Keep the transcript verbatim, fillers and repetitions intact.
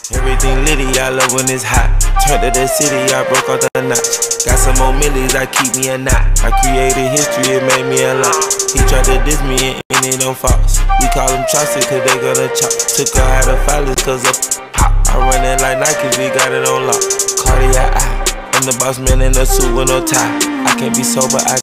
Everything litty, I love when it's hot. Turned to the city, I broke out the notch. Got some more millies, I keep me a knot. I created history, it made me a lot. He tried to diss me and it don't false. We call them chopsticks cause they gonna chop. Took her out of filers cause of pop. I run it like Nike, we got it on lock. Cardiac eye, I'm the boss man in a suit with no tie. I can't be sober, I